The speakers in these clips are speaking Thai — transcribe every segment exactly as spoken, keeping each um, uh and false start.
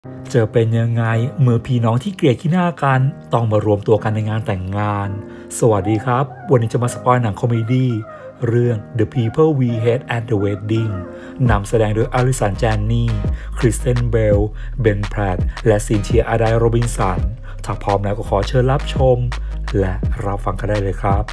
จะเป็นยังไงเมื่อพี่น้องที่เกลียดขี้หน้ากันต้องมารวมตัวกันในงานแต่งงานสวัสดีครับวันนี้จะมาสปอยหนังคอมเมดี้เรื่อง The People We Hate at the Wedding นำแสดงโดยอลิสัน แจนนี่คริสเตนเบลเบนแพรตและซินเทียอาไดโรบินสันถ้าพร้อมแล้วก็ขอเชิญรับชมและรับฟังกันได้เลยครับ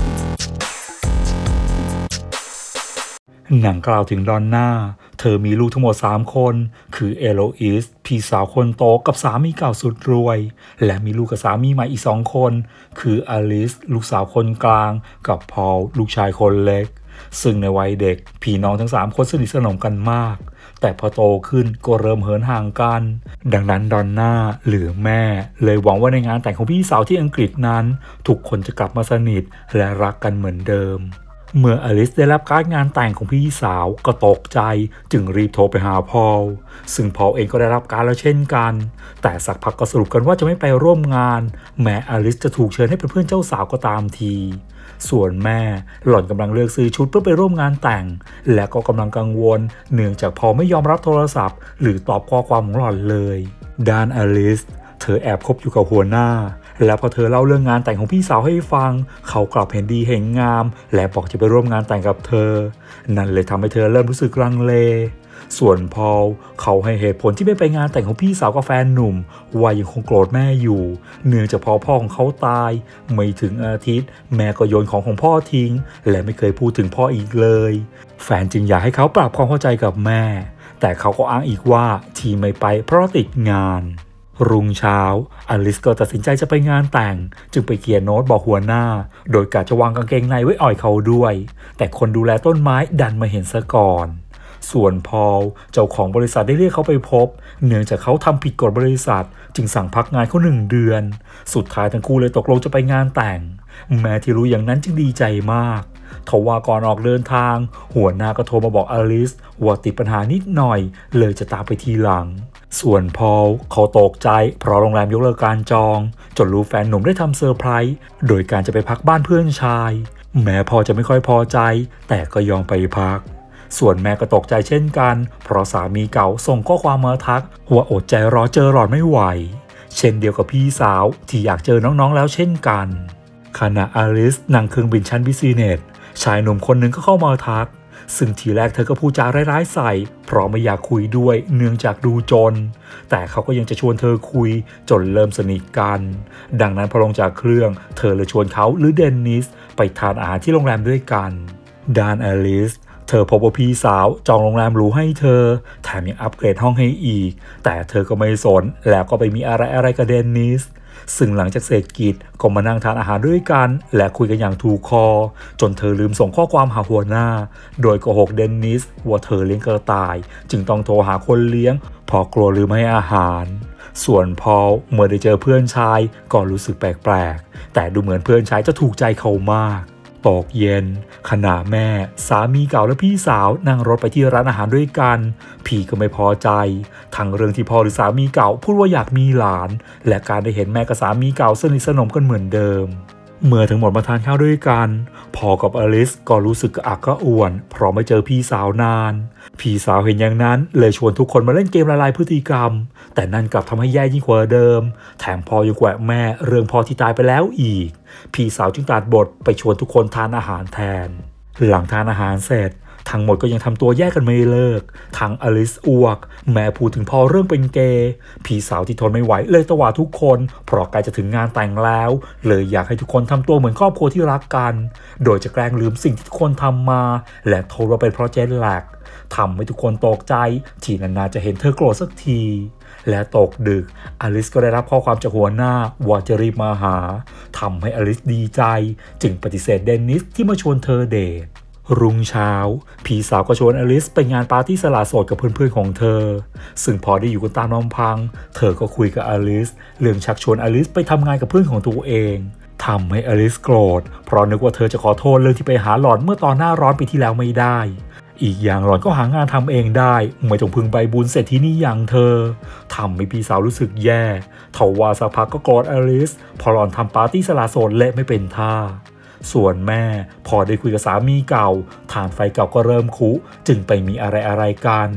หนังกล่าวถึงดอนน่าเธอมีลูกทั้งหมดสามคนคือเอโลอิสพี่สาวคนโตกับสามีเก่าสุดรวยและมีลูกกับสามีใหม่อีกสองคนคืออลิสลูกสาวคนกลางกับพอลลูกชายคนเล็กซึ่งในวัยเด็กพี่น้องทั้งสามคนสนิทสนมกันมากแต่พอโตขึ้นก็เริ่มเหินห่างกันดังนั้นดอนน่าหรือแม่เลยหวังว่าในงานแต่งของพี่สาวที่อังกฤษนั้นทุกคนจะกลับมาสนิทและรักกันเหมือนเดิมเมื่ออลิสได้รับการ์ดงานแต่งของพี่สาวก็ตกใจจึงรีบโทรไปหาพอลซึ่งพอลเองก็ได้รับการ์ดแล้วเช่นกันแต่สักพักก็สรุปกันว่าจะไม่ไปร่วมงานแม้อลิสจะถูกเชิญให้เป็นเพื่อนเจ้าสาวก็ตามทีส่วนแม่หล่อนกำลังเลือกซื้อชุดเพื่อไปร่วมงานแต่งและก็กำลังกังวลเนื่องจากพอลไม่ยอมรับโทรศัพท์หรือตอบข้อความของหล่อนเลยด้านอลิสเธอแอบคบอยู่กับหัวหน้าและพอเธอเล่าเรื่องงานแต่งของพี่สาวให้ฟังเขากลับเห็นดีเห็นงามและบอกจะไปร่วมงานแต่งกับเธอนั่นเลยทำให้เธอเริ่มรู้สึกลังเลส่วนพอลเขาให้เหตุผลที่ไม่ไปงานแต่งของพี่สาวกับแฟนหนุ่มว่ายังคงโกรธแม่อยู่เนื่องจากพอพ่อของเขาตายไม่ถึงอาทิตย์แม่ก็โยนของของพ่อทิ้งและไม่เคยพูดถึงพ่ออีกเลยแฟนจึงอยากให้เขาปรับความเข้าใจกับแม่แต่เขาก็อ้างอีกว่าที่ไม่ไปเพราะติดงานรุ่งเช้าอลิสก็ตัดสินใจจะไปงานแต่งจึงไปเขียนโน้ตบอกหัวหน้าโดยกะจะวางกางเกงในไว้อ่อยเขาด้วยแต่คนดูแลต้นไม้ดันมาเห็นซะก่อนส่วนพอลเจ้าของบริษัทได้เรียกเขาไปพบเนื่องจากเขาทำผิดกฎบริษัทจึงสั่งพักงานเขาหนึ่งเดือนสุดท้ายทั้งคู่เลยตกลงจะไปงานแต่งแม้ที่รู้อย่างนั้นจึงดีใจมากทว่าก่อนออกเดินทางหัวหน้าก็โทรมาบอกอลิสว่าติดปัญหานิดหน่อยเลยจะตามไปทีหลังส่วนพอลเขาตกใจเพราะโรงแรมยกเลิกการจองจนรู้แฟนหนุ่มได้ทำเซอร์ไพรส์โดยการจะไปพักบ้านเพื่อนชายแม้พอจะไม่ค่อยพอใจแต่ก็ยอมไปพักส่วนแม่ก็ตกใจเช่นกันเพราะสามีเก่าส่งข้อความมาทักว่าอดใจรอเจอหลอดไม่ไหวเช่นเดียวกับพี่สาวที่อยากเจอน้องๆแล้วเช่นกันขณะอลิสนั่งเครื่องบินชั้นบิซิเนสชายหนุ่มคนหนึ่งก็เข้ามาทักซึ่งทีแรกเธอก็พูดจาร้ายๆใส่เพราะไม่อยากคุยด้วยเนื่องจากดูจนแต่เขาก็ยังจะชวนเธอคุยจนเริ่มสนิทกันดังนั้นพอลงจากเครื่องเธอเลยชวนเขาหรือเดนนิสไปทานอาหารที่โรงแรมด้วยกันด้านอลิสเธอพบว่าพี่สาวจองโรงแรมหรูให้เธอแถมยังอัปเกรดห้องให้อีกแต่เธอก็ไม่สนแล้วก็ไปมีอะไรอะไรกับเดนนิสซึ่งหลังจากเสร็จกิจก็มานั่งทานอาหารด้วยกันและคุยกันอย่างถูกคอจนเธอลืมส่งข้อความหาหัวหน้าโดยโกหกเดนนิสว่าเธอเลี้ยงกระต่ายจึงต้องโทรหาคนเลี้ยงเพราะกลัวลืมให้อาหารส่วนพอลเมื่อได้เจอเพื่อนชายก็รู้สึกแปลกๆแต่ดูเหมือนเพื่อนชายจะถูกใจเขามากตกเย็นขณะแม่สามีเก่าและพี่สาวนั่งรถไปที่ร้านอาหารด้วยกันพี่ก็ไม่พอใจทั้งเรื่องที่พ่อหรือสามีเก่าพูดว่าอยากมีหลานและการได้เห็นแม่กับสามีเก่าสนิทสนมกันเหมือนเดิมเมื่อทั้งหมดมาทานข้าวด้วยกันพ่อกับอลิสก็รู้สึกกระอักกระอ่วนเพราะไม่เจอพี่สาวนานพี่สาวเห็นอย่างนั้นเลยชวนทุกคนมาเล่นเกมละลายพฤติกรรมแต่นั่นกลับทำให้แย่ยิ่งกว่าเดิมแถมพ่อยังแกวะแม่เรื่องพ่อที่ตายไปแล้วอีกพี่สาวจึงตัดบทไปชวนทุกคนทานอาหารแทนหลังทานอาหารเสร็จทั้งหมดก็ยังทำตัวแยกกันไม่เลิกทั้งอลิสอ้วกแม่พูดถึงพ่อเรื่องเป็นเกย์พี่สาวที่ทนไม่ไหวเลยตวาดทุกคนเพราะใกล้จะถึงงานแต่งแล้วเลยอยากให้ทุกคนทำตัวเหมือนครอบครัวที่รักกันโดยจะแกล้งลืมสิ่งที่ทุกคนทำมาและโทษว่าเป็นเพราะเจนแลกทำให้ทุกคนตกใจที่นานๆจะเห็นเธอโกรธสักทีและตกดึกอลิสก็ได้รับข้อความจากหัวหน้าว่าจะรีบมาหาทำให้อลิสดีใจจึงปฏิเสธเดนนิสที่มาชวนเธอเดทรุ่งเช้าพี่สาวก็ชวนอลิสไปงานปาร์ตี้สละโสดกับเพื่อนๆของเธอซึ่งพอได้อยู่กันตามลำพังเธอก็คุยกับอลิสเรื่องชักชวนอลิสไปทำงานกับเพื่อนของตัวเองทำให้อลิสโกรธเพราะนึกว่าเธอจะขอโทษเรื่องที่ไปหาหลอนเมื่อตอนหน้าร้อนปีที่แล้วไม่ได้อีกอย่างหลอนก็หางานทำเองได้ไม่ต้องพึ่งใบบุญเศรษฐีนี่อย่างเธอทำให้พี่สาวรู้สึกแย่ทว่าสักพักก็โกรธอลิสพอหลอนทำปาร์ตี้สละโสดและไม่เป็นท่าส่วนแม่พอได้คุยกับสามีเก่าฐานไฟเก่าก็เริ่มคุจึงไปมีอะไรอะไรกัน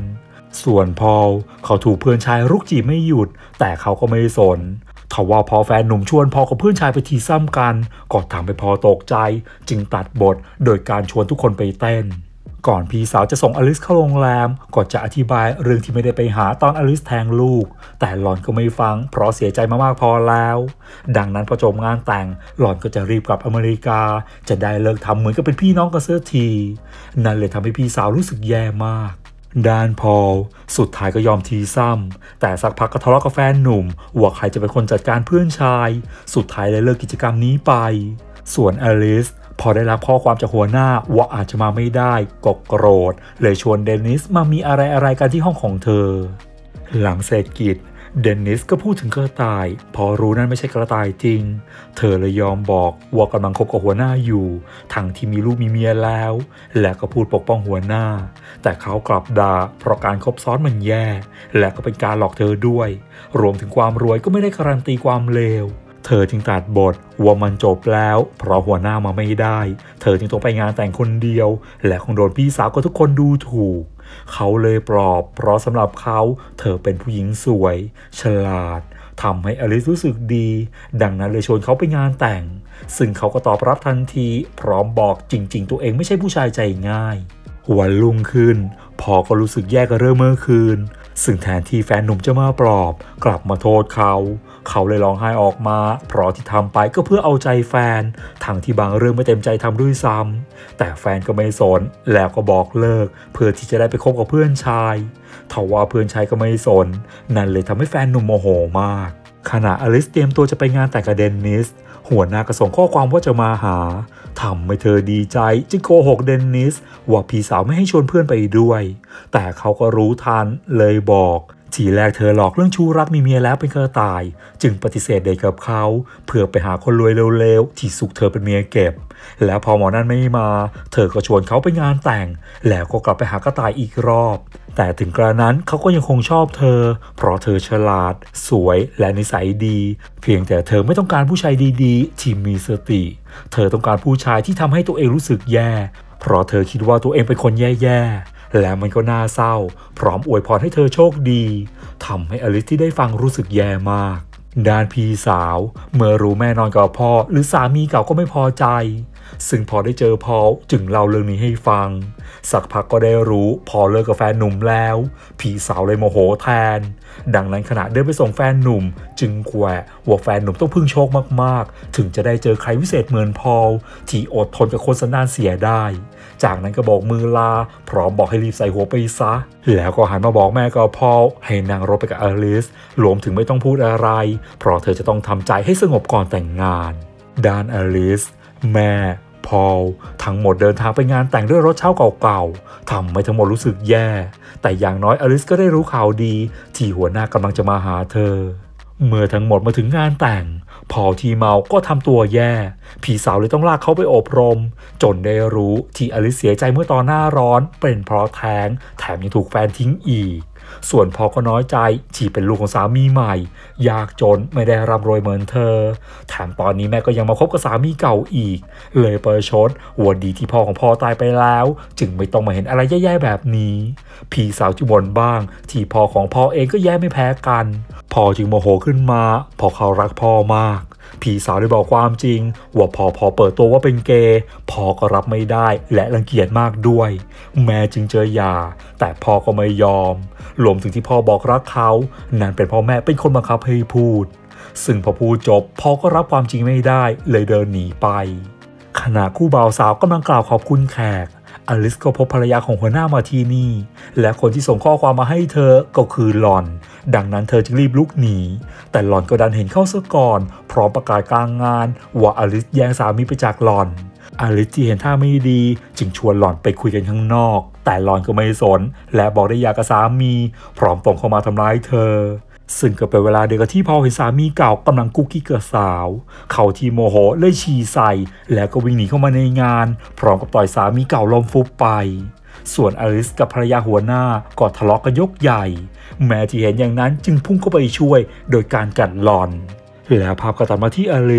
ส่วนพอลเขาถูกเพื่อนชายรุกจีบไม่หยุดแต่เขาก็ไม่สนทว่าพอแฟนหนุ่มชวนพอกับเพื่อนชายไปทีซ้ำกันก็ทำให้พอตกใจจึงตัดบทโดยการชวนทุกคนไปเต้นก่อนพี่สาวจะส่งอลิซเข้าโรงแรมก็จะอธิบายเรื่องที่ไม่ได้ไปหาตอนอลิซแทงลูกแต่หล่อนก็ไม่ฟังเพราะเสียใจมามากพอแล้วดังนั้นพอจบงานแต่งหล่อนก็จะรีบกลับอเมริกาจะได้เลิกทำเหมือนกับเป็นพี่น้องกันเสียทีนั่นเลยทำให้พี่สาวรู้สึกแย่มากด้านพอลสุดท้ายก็ยอมทีซ้ำแต่สักพักก็ทะเลาะกับแฟนหนุ่มว่าใครจะเป็นคนจัดการเพื่อนชายสุดท้ายเลยเลิกกิจกรรมนี้ไปส่วนอลิซพอได้รับข้อความจากหัวหน้าว่าอาจจะมาไม่ได้ก็โกรธเลยชวนเดนนิสมามีอะไรอะไรกันที่ห้องของเธอหลังเสร็จกิจเดนนิสก็พูดถึงกระต่ายพอรู้นั่นไม่ใช่กระต่ายจริงเธอเลยยอมบอกว่ากำลังคบกับหัวหน้าอยู่ทั้งที่มีลูกมีเมียแล้วและก็พูดปกป้องหัวหน้าแต่เขากลับด่าเพราะการคบซ้อนมันแย่และก็เป็นการหลอกเธอด้วยรวมถึงความรวยก็ไม่ได้การันตีความเลวเธอจึงตัดบทว่ามันจบแล้วเพราะหัวหน้ามาไม่ได้เธอจึงต้องไปงานแต่งคนเดียวและคงโดนพี่สาวก็ทุกคนดูถูกเขาเลยปลอบเพราะสำหรับเขาเธอเป็นผู้หญิงสวยฉลาดทำให้อลิซรู้สึกดีดังนั้นเลยชวนเขาไปงานแต่งซึ่งเขาก็ตอบรับทันทีพร้อมบอกจริงๆตัวเองไม่ใช่ผู้ชายใจง่ายวันรุ่งขึ้นพอก็รู้สึกแย่กับเรื่องเมื่อคืนซึ่งแทนที่แฟนหนุ่มจะมาปลอบกลับมาโทษเขาเขาเลยร้องไห้ออกมาเพราะที่ทำไปก็เพื่อเอาใจแฟนทั้งที่บางเรื่องไม่เต็มใจทำด้วยซ้ำแต่แฟนก็ไม่สนแล้วก็บอกเลิกเพื่อที่จะได้ไปคบกับเพื่อนชายทว่าเพื่อนชายก็ไม่สนนั่นเลยทำให้แฟนหนุ่มโมโหมากขณะอลิซเตรียมตัวจะไปงานแต่งกับเดนนิสหัวหน้าก็ส่งข้อความว่าจะมาหาทำให้เธอดีใจจึงโกหกเดนนิสว่าพี่สาวไม่ให้ชวนเพื่อนไปด้วยแต่เขาก็รู้ทันเลยบอกทีแรกเธอหลอกเรื่องชู้รักมีเมียแล้วเป็นกระต่ายจึงปฏิเสธเดทกับเขาเพื่อไปหาคนรวยเร็วๆที่สุขเธอเป็นเมียเก็บแล้วพอหมอนั่นไม่มาเธอก็ชวนเขาไปงานแต่งแล้วก็กลับไปหากระต่ายอีกรอบแต่ถึงกระนั้นเขาก็ยังคงชอบเธอเพราะเธอฉลาดสวยและนิสัยดีเพียงแต่เธอไม่ต้องการผู้ชายดีๆที่มีสติเธอต้องการผู้ชายที่ทำให้ตัวเองรู้สึกแย่เพราะเธอคิดว่าตัวเองเป็นคนแย่ๆและมันก็น่าเศร้าพร้อมอวยพรให้เธอโชคดีทำให้อลิซที่ได้ฟังรู้สึกแย่มากด้านพี่สาวเมื่อรู้แม่นอนกับพ่อหรือสามีเก่าก็ไม่พอใจซึ่งพอได้เจอพอลจึงเล่าเรื่องนี้ให้ฟังสักพักก็ได้รู้พอเลิกกับแฟนหนุ่มแล้วพี่สาวเลยโมโหแทนดังนั้นขณะเดินไปส่งแฟนหนุ่มจึงแกวะว่าแฟนหนุ่มต้องพึ่งโชคมากๆถึงจะได้เจอใครวิเศษเหมือนพอลที่อดทนกับคนสันดานเสียได้จากนั้นก็บอกมือลาพร้อมบอกให้รีบใส่หัวไปซะแล้วก็หันมาบอกแม่กับพอลให้นั่งรถไปกับอลิซรวมถึงไม่ต้องพูดอะไรเพราะเธอจะต้องทำใจให้สงบก่อนแต่งงานด้านอลิซแม่พอลทั้งหมดเดินทางไปงานแต่งด้วยรถเช่าเก่าๆทำให้ทั้งหมดรู้สึกแย่แต่อย่างน้อยอลิซก็ได้รู้ข่าวดีที่หัวหน้ากำลังจะมาหาเธอเมื่อทั้งหมดมาถึงงานแต่งพอลที่เมาก็ทำตัวแย่พี่สาวเลยต้องลากเขาไปอบรมจนได้รู้ที่อลิซเสียใจเมื่อตอนหน้าร้อนเป็นเพราะแท้งแถมยังถูกแฟนทิ้งอีกส่วนพอก็น้อยใจที่เป็นลูกของสามีใหม่ยากจนไม่ได้ร่ำรวยเหมือนเธอแถมตอนนี้แม่ก็ยังมาคบกับสามีเก่าอีกเลยประชดว่าดีที่พ่อของพ่อตายไปแล้วจึงไม่ต้องมาเห็นอะไรแย่ๆแบบนี้พี่สาวจึงบ่นบ้างที่พ่อของพ่อเองก็แย่ไม่แพ้กันพ่อจึงโมโหขึ้นมาเพราะเขารักพ่อมากพี่สาวได้บอกความจริงว่าพอพอเปิดตัวว่าเป็นเกย์พ่อก็รับไม่ได้และรังเกียจมากด้วยแม่จึงเจอหย่าแต่พ่อก็ไม่ยอมรวมถึงที่พ่อบอกรักเขานั่นเป็นพ่อแม่เป็นคนบังคับให้พูดซึ่งพอพูดจบพ่อก็รับความจริงไม่ได้เลยเดินหนีไปขณะคู่บ่าวสาวกำลังกล่าวขอบคุณแขกอลิซก็พบภรรยาของหัวหน้ามาที่นี่และคนที่ส่งข้อความมาให้เธอก็คือหล่อนดังนั้นเธอจึงรีบลุกหนีแต่หล่อนก็ดันเห็นเข้าซะก่อนพร้อมประกาศกลางงานว่าอลิซแย่งสามีไปจากหล่อนอลิซที่เห็นท่าไม่ดีจึงชวนหล่อนไปคุยกันข้างนอกแต่หล่อนก็ไม่สนและบอกได้อยากกับสามีพร้อมตรงเข้ามาทำร้ายเธอซึ่งก็เป็นเวลาเดียวกับที่พอเห็นสามีเก่ากำลังกุ๊กกิ๊กกับสาวเขาที่โมโหเลยฉี่ใส่แล้วก็วิ่งหนีเข้ามาในงานพร้อมกับต่อยสามีเก่าล้มฟุบไปส่วนอลิซกับภรรยาหัวหน้าก็ทะเลาะกันยกใหญ่แม่ที่เห็นอย่างนั้นจึงพุ่งเข้าไปช่วยโดยการกัดหล่อนแล้วภาพก็ตัดมาที่อลิซ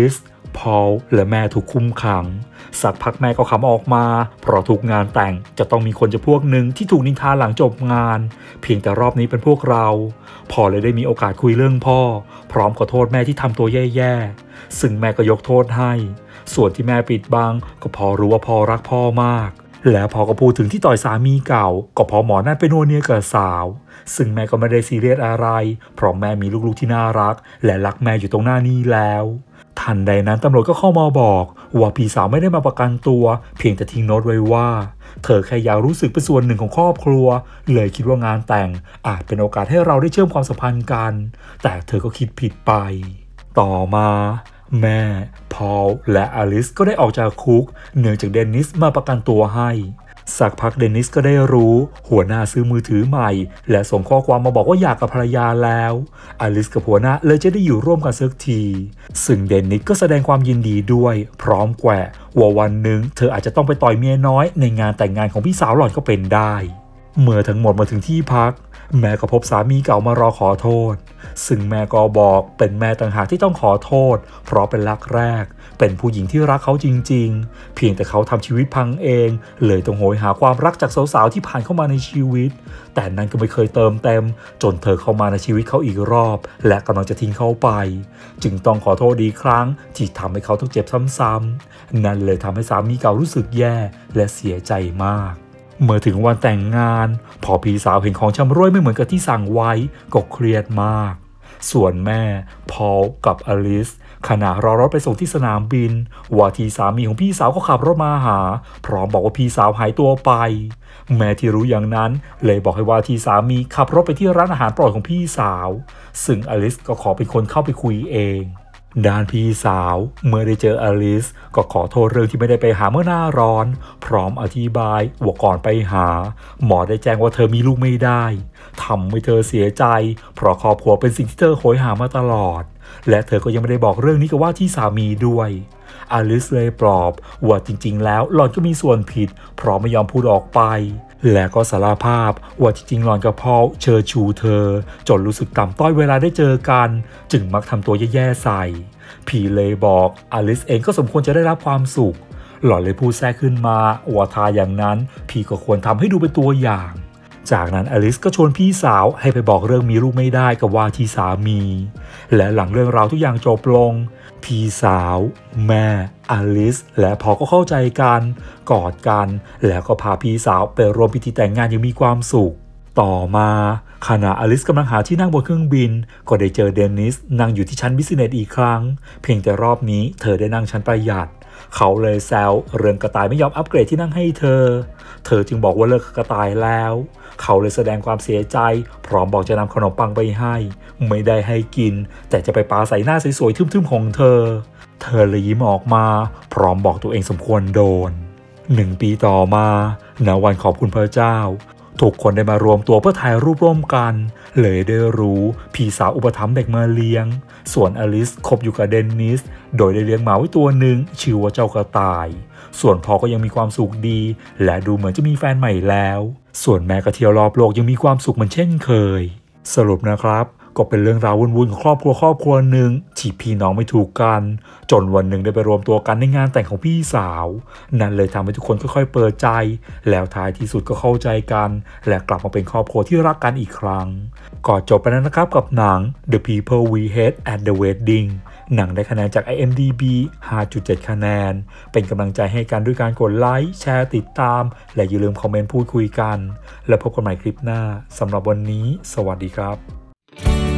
พอลและแม่ถูกคุมขังสักพักแม่ก็ขำออกมาเพราะทุกงานแต่งจะต้องมีคนจะพวกหนึ่งที่ถูกนินทาหลังจบงานเพียงแต่รอบนี้เป็นพวกเราพอเลยได้มีโอกาสคุยเรื่องพ่อพร้อมขอโทษแม่ที่ทำตัวแย่ๆซึ่งแม่ก็ยกโทษให้ส่วนที่แม่ปิดบังก็พอรู้ว่าพ่อรักพ่อมากแล้วพอก็พูดถึงที่ต่อยสามีเก่าก็พอหมอนั่นไปนัวเนียกับสาวซึ่งแม่ก็ไม่ได้ซีเรียสอะไรเพราะแม่มีลูกๆที่น่ารักและรักแม่อยู่ตรงหน้านี้แล้วทันใดนั้นตำรวจก็เข้ามาบอกว่าพี่สาวไม่ได้มาประกันตัวเพียงแต่ทิ้งโน้ตไว้ว่าเธอแค่อยากรู้สึกเป็นส่วนหนึ่งของครอบครัวเลยคิดว่างานแต่งอาจเป็นโอกาสให้เราได้เชื่อมความสัมพันธ์กันแต่เธอก็คิดผิดไปต่อมาแม่พอลและอลิซก็ได้ออกจากคุกเนื่องจากเดนนิสมาประกันตัวให้สักพักเดนนิสก็ได้รู้หัวหน้าซื้อมือถือใหม่และส่งข้อความมาบอกว่าอยากกับภรรยาแล้วอลิซกับหัวหน้าเลยจะได้อยู่ร่วมกันสักทีซึ่งเดนนิสก็แสดงความยินดีด้วยพร้อมแกว่ว่าวันหนึ่งเธออาจจะต้องไปต่อยเมียน้อยในงานแต่งงานของพี่สาวหล่อนก็เป็นได้เมื่อทั้งหมดมาถึงที่พักแม่ก็พบสามีเก่ามารอขอโทษซึ่งแม่ก็บอกเป็นแม่ต่างหากที่ต้องขอโทษเพราะเป็นรักแรกเป็นผู้หญิงที่รักเขาจริงๆเพียงแต่เขาทำชีวิตพังเองเลยต้องโหยหาความรักจากสาวๆที่ผ่านเข้ามาในชีวิตแต่นั้นก็ไม่เคยเติมเต็มจนเธอเข้ามาในชีวิตเขาอีกรอบและกำลังจะทิ้งเขาไปจึงต้องขอโทษอีกครั้งที่ทำให้เขาต้องเจ็บซ้ำๆนั่นเลยทำให้สามีเก่ารู้สึกแย่และเสียใจมากเมื่อถึงวันแต่งงานพอพี่สาวเห็นของชำร่วยไม่เหมือนกับที่สั่งไว้ก็เครียดมากส่วนแม่พอลกับอลิซขณะรอรถไปส่งที่สนามบินว่าที่สามีของพี่สาวก็ขับรถมาหาพร้อมบอกว่าพี่สาวหายตัวไปแม่ที่รู้อย่างนั้นเลยบอกให้ว่าที่สามีขับรถไปที่ร้านอาหารโปรดของพี่สาวซึ่งอลิซก็ขอเป็นคนเข้าไปคุยเองด้านพี่สาวเมื่อได้เจออลิซก็ขอโทษเรื่องที่ไม่ได้ไปหาเมื่อหน้าร้อนพร้อมอธิบายว่าก่อนไปหาหมอได้แจ้งว่าเธอมีลูกไม่ได้ทำให้เธอเสียใจเพราะครอบครัวเป็นสิ่งที่เธอโหยหามาตลอดและเธอก็ยังไม่ได้บอกเรื่องนี้กับว่าที่สามีด้วยอลิซเลยปลอบว่าจริงๆแล้วหล่อนก็มีส่วนผิดเพราะไม่ยอมพูดออกไปและก็สารภาพว่าจริงๆหล่อนกับพอลเชิดชูเธอจนรู้สึกต่ำต้อยเวลาได้เจอกันจึงมักทำตัวแย่ๆใส่ผีเลยบอกอลิซเองก็สมควรจะได้รับความสุขหล่อนเลยพูดแทรกขึ้นมาว่าถ้าอย่างนั้นผีก็ควรทำให้ดูเป็นตัวอย่างจากนั้นอลิซก็ชวนพี่สาวให้ไปบอกเรื่องมีลูกไม่ได้กับว่าที่สามีและหลังเรื่องราวทุกอย่างจบลงพี่สาวแม่อลิซและพอก็เข้าใจกันกอดกันแล้วก็พาพี่สาวไปร่วมพิธีแต่งงานอย่างมีความสุขต่อมาขณะอลิซกำลังหาที่นั่งบนเครื่องบินก็ได้เจอเดนนิสนั่งอยู่ที่ชั้นบิสเนสอีกครั้งเพียงแต่รอบนี้เธอได้นั่งชั้นประหยัดเขาเลยแซวเรื่องกระต่ายไม่ยอมอัปเกรดที่นั่งให้เธอเธอจึงบอกว่าเลิกกระต่ายแล้วเขาเลยแสดงความเสียใจพร้อมบอกจะนำขนมปังไปให้ไม่ได้ให้กินแต่จะไปปาใส่หน้าสวยๆทึมๆของเธอเธอเลยยิ้มออกมาพร้อมบอกตัวเองสมควรโดนหนึ่งปีต่อมาณวันขอบคุณพระเจ้าทุกคนได้มารวมตัวเพื่อถ่ายรูปร่วมกันเลยได้รู้พี่สาวอุปถัมภ์เด็กมาเลี้ยงส่วนอลิซคบอยู่กับเดนนิสโดยได้เลี้ยงหมาไว้ตัวหนึ่งชื่อว่าเจ้ากระต่ายส่วนพอก็ยังมีความสุขดีและดูเหมือนจะมีแฟนใหม่แล้วส่วนแม่ก็เที่ยวรอบโลกยังมีความสุขเหมือนเช่นเคยสรุปนะครับก็เป็นเรื่องราววุ่นๆของครอบครัวครอบครัวหนึ่งที่พี่น้องไม่ถูกกันจนวันหนึ่งได้ไปรวมตัวกันในงานแต่งของพี่สาวนั่นเลยทำให้ทุกคนค่อยๆเปิดใจแล้วท้ายที่สุดก็เข้าใจกันและกลับมาเป็นครอบครัวที่รักกันอีกครั้งก่อนจบไปแล้วนะครับกับหนัง The People We Hate at the Wedding หนังได้คะแนนจาก ไอ เอ็ม ดี บี ห้าจุดเจ็ด คะแนนเป็นกำลังใจให้กันด้วยการกดไลค์แชร์ติดตามและอย่าลืมคอมเมนต์พูดคุยกันและพบกันใหม่คลิปหน้าสำหรับวันนี้สวัสดีครับ